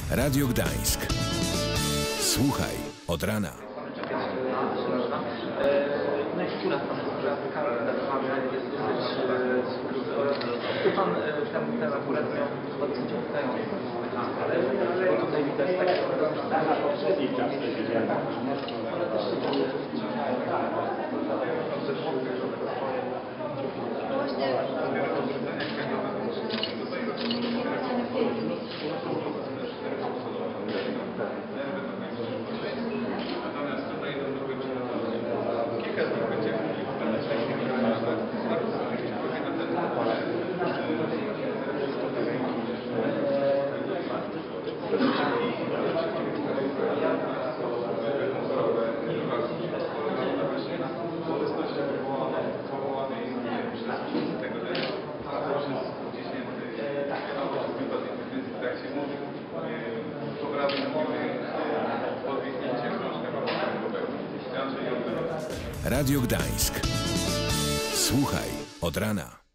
Radio Gdańsk. Słuchaj od rana. Najdźwiększa jest dosyć pan ten akurat miał chyba dosyć obstający, bo tutaj widać tak na poprzedniej czasy, ale też Radio Gdańsk. Słuchaj od rana.